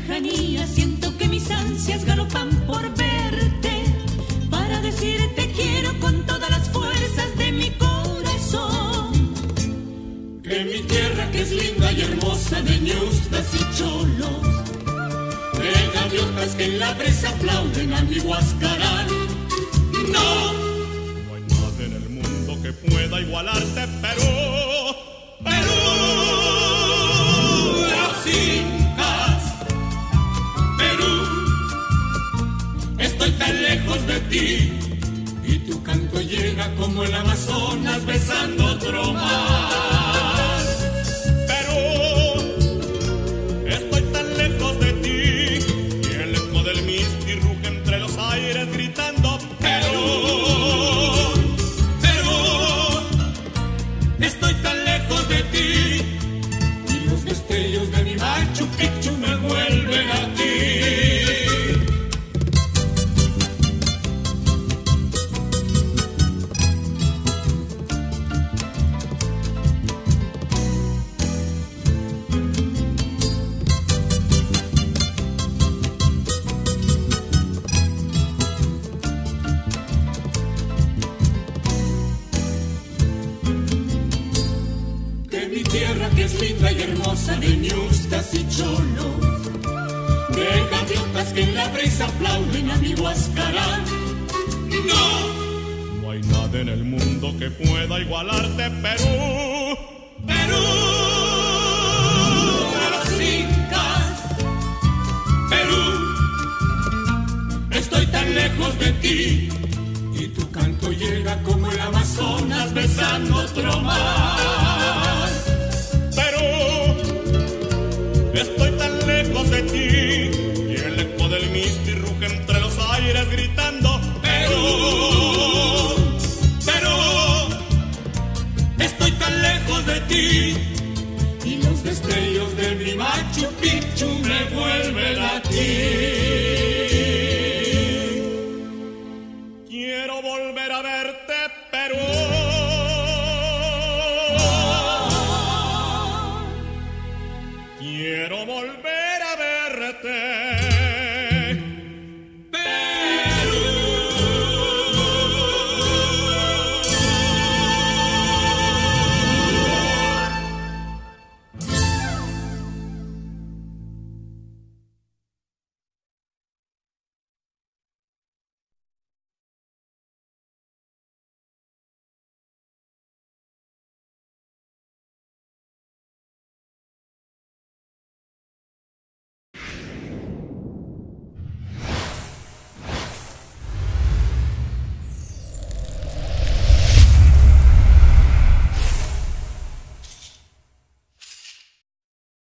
lejanía siento que mis ansias galopan por verte, para decirte quiero con todas las fuerzas de mi corazón. Que mi tierra que es linda y hermosa de ñustas y cholos, de gaviotas que en la brisa aplauden a mi huascarán. No hay nada en el mundo que pueda igualarte, Perú, Perú. Los incas, Perú, estoy tan lejos de ti y tu canto llega como el Amazonas besando otro mar. Perú, estoy tan lejos de ti y el eco del Misti ruge entre los aires gritando Perú, Perú, estoy tan lejos de ti y los destellos de mi Machu Picchu me vuelven a ti. Que es linda y hermosa de ñustas y cholos, de gaviotas que en la brisa aplauden a mi huascarán. No hay nada en el mundo que pueda igualarte, Perú, Perú, los incas, Perú, estoy tan lejos de ti y tu canto llega como el Amazonas besando otro mar. Estoy tan lejos de ti y el eco del Misti ruge entre los aires gritando Perú, Perú, estoy tan lejos de ti y los destellos de mi Machu Picchu me vuelven a ti. Quiero volver a verte, Perú. Quiero volver